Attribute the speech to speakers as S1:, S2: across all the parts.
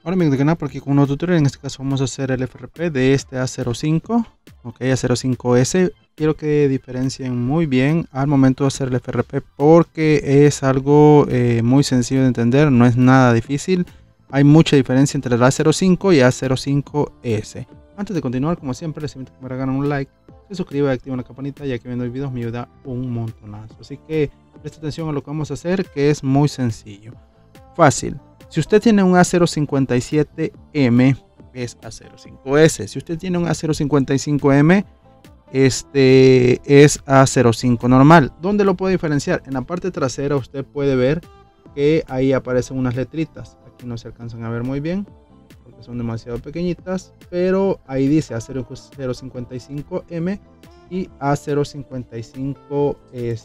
S1: Hola amigos de canal, por aquí con un nuevo tutorial. En este caso vamos a hacer el FRP de este A05, ok, A05S. Quiero que diferencien muy bien al momento de hacer el FRP porque es algo muy sencillo de entender, no es nada difícil. Hay mucha diferencia entre el A05 y A05S. Antes de continuar, como siempre, les invito a que me regalen un like, se suscriban y activen la campanita, ya que viendo videos me ayuda un montonazo. Así que presta atención a lo que vamos a hacer, que es muy sencillo, fácil. Si usted tiene un A057M, es A05S. Si usted tiene un A055M, este es A05 normal. ¿Dónde lo puede diferenciar? En la parte trasera usted puede ver que ahí aparecen unas letritas. Aquí no se alcanzan a ver muy bien porque son demasiado pequeñitas, pero ahí dice A055M y A055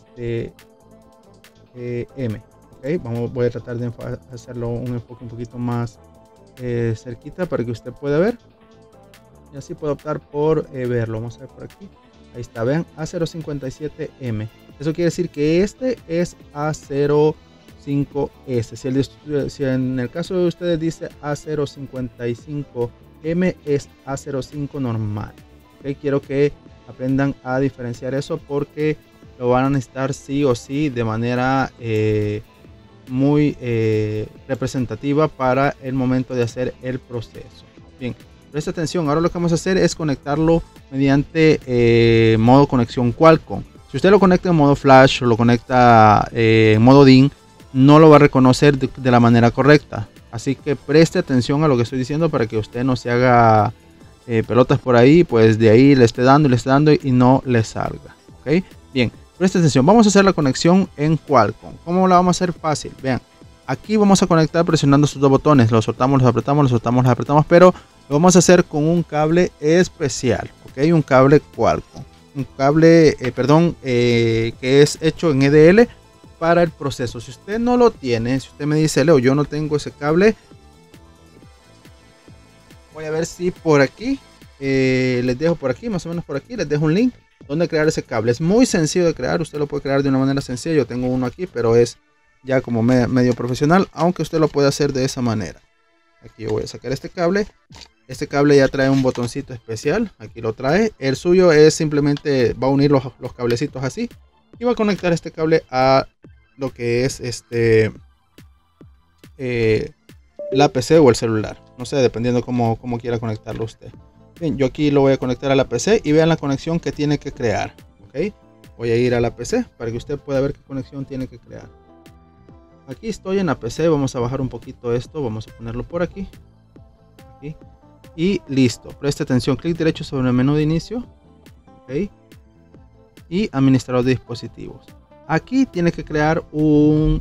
S1: M. Okay, voy a tratar de hacerlo un enfoque un poquito más cerquita para que usted pueda ver y así puedo optar por verlo. Vamos a ver por aquí, ahí está, vean, A057M. Eso quiere decir que este es A05S. Si en el caso de ustedes dice A055M, es A05 normal. Okay, quiero que aprendan a diferenciar eso porque lo van a necesitar sí o sí de manera muy representativa para el momento de hacer el proceso. Bien, presta atención. Ahora lo que vamos a hacer es conectarlo mediante modo conexión Qualcomm. Si usted lo conecta en modo flash o lo conecta en modo DIN, no lo va a reconocer de la manera correcta. Así que preste atención a lo que estoy diciendo para que usted no se haga pelotas por ahí, pues de ahí le esté dando y no le salga. ¿Ok? Bien. Presta atención, vamos a hacer la conexión en Qualcomm. ¿Cómo la vamos a hacer? Fácil, vean. Aquí vamos a conectar presionando estos dos botones. Los soltamos, los apretamos, los soltamos, los apretamos. Pero lo vamos a hacer con un cable especial. ¿Ok? Un cable Qualcomm. Un cable, que es hecho en EDL para el proceso. Si usted no lo tiene, si usted me dice, Leo, yo no tengo ese cable. Voy a ver si por aquí, les dejo por aquí, más o menos por aquí, les dejo un link donde crear ese cable. Es muy sencillo de crear, usted lo puede crear de una manera sencilla. Yo tengo uno aquí, pero es ya como medio profesional, aunque usted lo puede hacer de esa manera. Aquí yo voy a sacar este cable. Este cable ya trae un botoncito especial, aquí lo trae. El suyo es simplemente, va a unir los cablecitos así y va a conectar este cable a lo que es la PC o el celular, no sé, dependiendo cómo quiera conectarlo usted. Bien, yo aquí lo voy a conectar a la PC y vean la conexión que tiene que crear. ¿Ok? Voy a ir a la PC para que usted pueda ver qué conexión tiene que crear. Aquí estoy en la PC, vamos a bajar un poquito esto, vamos a ponerlo por aquí. Aquí. Y listo, preste atención, clic derecho sobre el menú de inicio. ¿Ok? Y administrador de dispositivos. Aquí tiene que crear un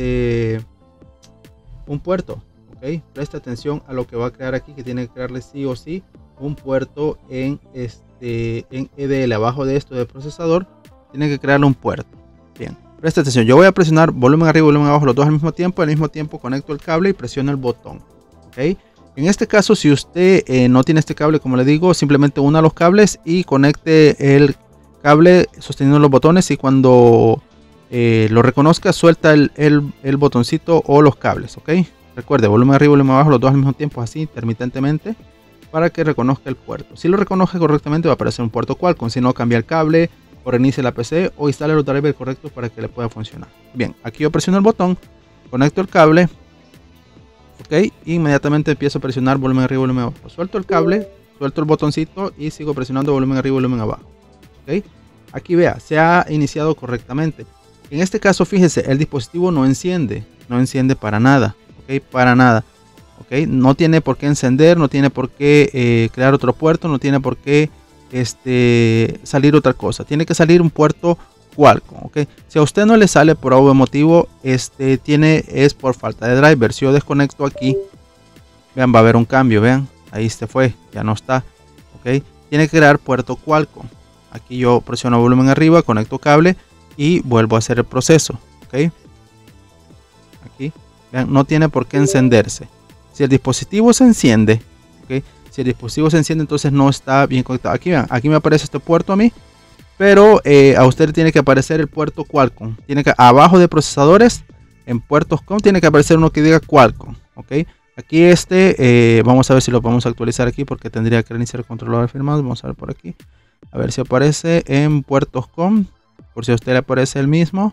S1: puerto. ¿Ok? Presta atención a lo que va a crear aquí, que tiene que crearle sí o sí un puerto en EDL. Abajo de esto del procesador tiene que crearle un puerto. Bien, presta atención, yo voy a presionar volumen arriba y volumen abajo, los dos al mismo tiempo. Al mismo tiempo conecto el cable y presiono el botón. ¿Ok? En este caso, si usted no tiene este cable, como le digo, simplemente una los cables y conecte el cable sosteniendo los botones, y cuando lo reconozca, suelta el botoncito o los cables. ¿Ok? Recuerde, volumen arriba y volumen abajo, los dos al mismo tiempo, así intermitentemente, para que reconozca el puerto. Si lo reconoce correctamente, va a aparecer un puerto Qualcomm. Si no, cambia el cable o reinicie la PC o instale los drivers correctos para que le pueda funcionar. Bien, aquí yo presiono el botón, conecto el cable, ok, e inmediatamente empiezo a presionar volumen arriba y volumen abajo. Suelto el cable, suelto el botoncito y sigo presionando volumen arriba y volumen abajo. Ok, aquí vea, se ha iniciado correctamente. En este caso, fíjese, el dispositivo no enciende para nada. Ok, para nada. Okay, no tiene por qué encender, no tiene por qué crear otro puerto, no tiene por qué salir otra cosa. Tiene que salir un puerto Qualcomm. Okay. Si a usted no le sale por algún motivo, es por falta de driver. Si yo desconecto aquí, vean, va a haber un cambio, vean, ahí se fue, ya no está. Okay. Tiene que crear puerto Qualcomm. Aquí yo presiono volumen arriba, conecto cable y vuelvo a hacer el proceso. Okay. Aquí, vean, no tiene por qué encenderse. Si el dispositivo se enciende, ¿okay? Si el dispositivo se enciende, entonces no está bien conectado. Aquí vean, aquí me aparece este puerto a mí, pero a usted tiene que aparecer el puerto Qualcomm. Tiene que, abajo de procesadores, en puertos COM, tiene que aparecer uno que diga Qualcomm. ¿Ok? Aquí vamos a ver si lo podemos actualizar aquí porque tendría que reiniciar el controlador de firmados. Vamos a ver por aquí. A ver si aparece en puertos com. Por si a usted le aparece el mismo.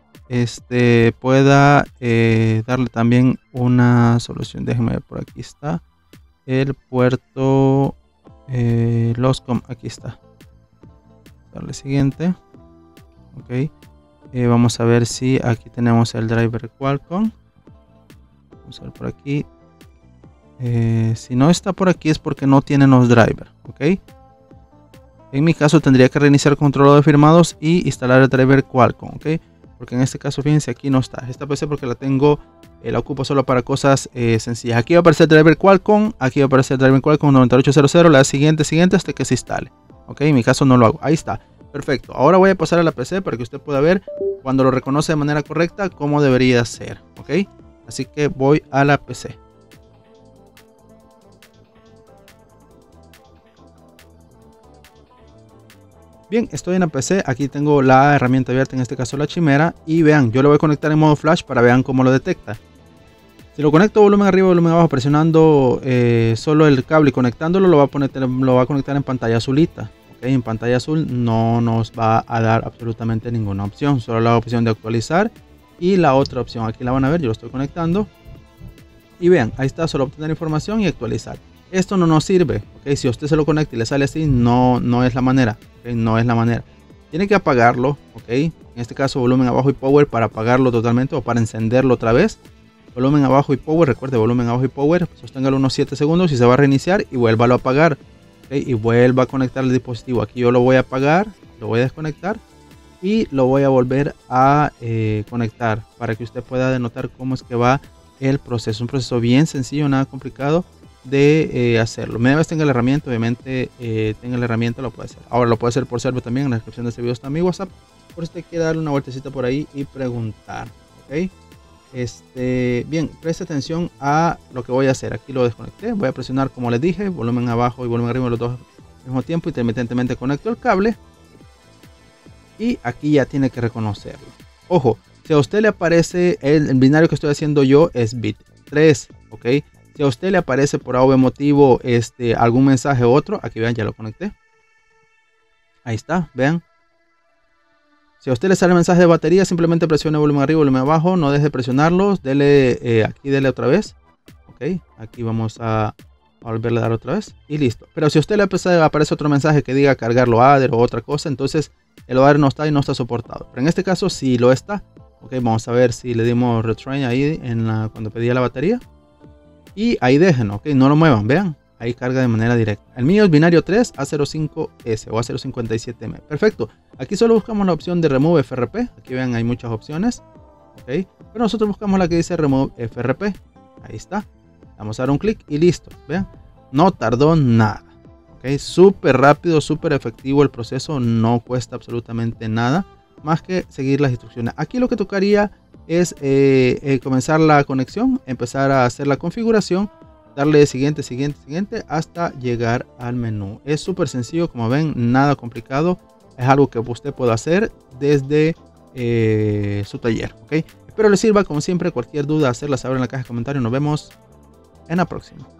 S1: Pueda darle también una solución. Déjenme ver, por aquí está. El puerto Loscom. Aquí está. Darle siguiente. Ok. Vamos a ver si aquí tenemos el driver Qualcomm. Vamos a ver por aquí. Si no está por aquí es porque no tienen los drivers. Ok. En mi caso tendría que reiniciar el controlador de firmados y instalar el driver Qualcomm. Ok. Porque en este caso, fíjense, aquí no está. Esta PC porque la tengo, la ocupo solo para cosas sencillas. Aquí va a aparecer el driver Qualcomm. Aquí va a aparecer el driver Qualcomm 9800. La siguiente hasta que se instale. Ok. En mi caso no lo hago. Ahí está. Perfecto. Ahora voy a pasar a la PC para que usted pueda ver cuando lo reconoce de manera correcta cómo debería ser. Ok. Así que voy a la PC. Bien, estoy en la PC, aquí tengo la herramienta abierta, en este caso la Chimera, y vean, yo lo voy a conectar en modo flash para vean cómo lo detecta. Si lo conecto volumen arriba, volumen abajo, presionando solo el cable y conectándolo, lo va a conectar en pantalla azulita. ¿Okay? En pantalla azul no nos va a dar absolutamente ninguna opción, solo la opción de actualizar y la otra opción, aquí la van a ver, yo lo estoy conectando. Y vean, ahí está, solo obtener información y actualizar. Esto no nos sirve, ¿okay? Si usted se lo conecta y le sale así, no es la manera, ¿okay? No es la manera. Tiene que apagarlo, ¿ok? En este caso volumen abajo y power para apagarlo totalmente o para encenderlo otra vez. Volumen abajo y power, recuerde, volumen abajo y power, sosténgalo unos 7 segundos y se va a reiniciar y vuélvalo a apagar, ¿okay? Y vuelva a conectar el dispositivo. Aquí yo lo voy a apagar, lo voy a desconectar y lo voy a volver a conectar para que usted pueda denotar cómo es que va el proceso. Un proceso bien sencillo, nada complicado de hacerlo. Una vez tenga la herramienta, obviamente tenga la herramienta, lo puede hacer. Ahora lo puede hacer por servo también. En la descripción de este video está mi WhatsApp, por si usted quiere darle una vueltecita por ahí y preguntar. Ok. Bien, preste atención a lo que voy a hacer. Aquí lo desconecté, voy a presionar como les dije, volumen abajo y volumen arriba los dos al mismo tiempo. Intermitentemente conecto el cable y aquí ya tiene que reconocerlo. Ojo, si a usted le aparece el binario que estoy haciendo yo es bit 3, ok. Si a usted le aparece por algún motivo algún mensaje u otro, aquí vean, ya lo conecté. Ahí está, vean. Si a usted le sale mensaje de batería, simplemente presione volumen arriba, volumen abajo, no deje de presionarlos, dele aquí, dele otra vez. Ok, aquí vamos a volverle a dar otra vez y listo. Pero si a usted le aparece otro mensaje que diga cargar loader o otra cosa, entonces el loader no está y no está soportado. Pero en este caso sí lo está. Ok, vamos a ver si le dimos retrain ahí cuando pedía la batería. Y ahí déjenlo, ok, no lo muevan, vean. Ahí carga de manera directa. El mío es binario 3 A05S o A057M. Perfecto. Aquí solo buscamos la opción de Remove FRP. Aquí vean, hay muchas opciones. Ok. Pero nosotros buscamos la que dice Remove FRP. Ahí está. Vamos a dar un clic y listo. Vean. No tardó nada. Ok. Súper rápido, súper efectivo el proceso. No cuesta absolutamente nada más que seguir las instrucciones. Aquí lo que tocaría es comenzar la conexión, empezar a hacer la configuración, darle siguiente hasta llegar al menú. Es súper sencillo, como ven, nada complicado. Es algo que usted puede hacer desde su taller. ¿Okay? Espero les sirva. Como siempre, cualquier duda, hacerla saber en la caja de comentarios. Nos vemos en la próxima.